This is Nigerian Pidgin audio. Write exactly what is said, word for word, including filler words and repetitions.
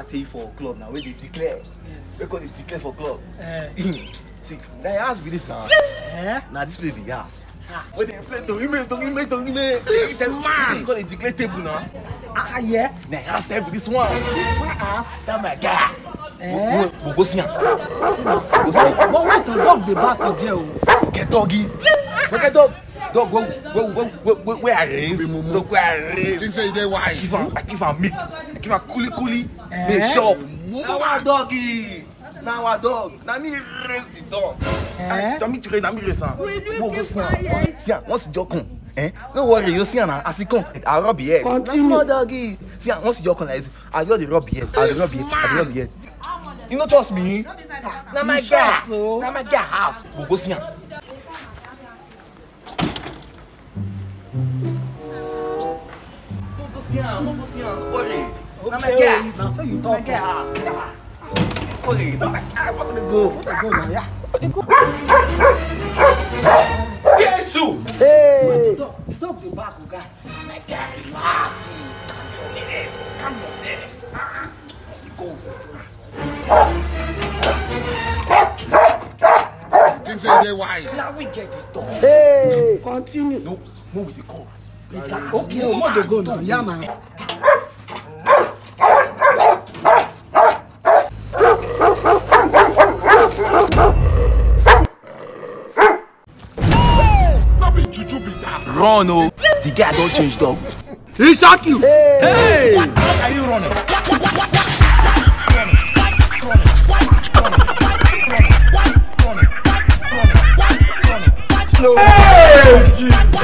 party for club now. Where they declare. Yes. We call it declare for club. Eh. See, now you ask me this now. Eh? Now this place be yours. Ah. When they play Torime, Torime, Torime. This man. You call it declare table now. Ah, yeah. Now you ask them this one. This one ass. That's my guy. Eh? We, we go see him. Go see him. But wait to dog the back for there. Oh. Forget doggy. Forget dog. Dog, where, where, where, where, where I raise? Dog, where I raise? Think say they I wise. give him, I give him meat. I give him coolie coolie. Eh? They shop. Now our doggy. Now our dog. Now me raise the dog. Eh? Now me train. Now me raise him. We'll go see him. See him. Once the dog come, eh? Don't worry. You see him now. As he come, I'll rub your head. Now small doggy. See him. Once the dog come, like this, I'll do the rub your head. I'll rub your head. I'll rub your head. You don't trust me? Now my guy. Now my guy house. We'll go see him. Don't worry. Now my guy. Now so you My talk. guy house. Worry. Now my guy. I'm gonna go. Go now, yeah. Jesus! Hey. Dog, dog the back, guy. My guy, relax. Calm yourself. Ah, go. Think say they wise. Now we get this dog. Hey. Continue. No, no, we dey go. Okay, oh, more to go now. Yeah, man. Not be juju be that. Run, oh. The guy don't change dog. He shot you. Hey! Why are you running? No. Hey!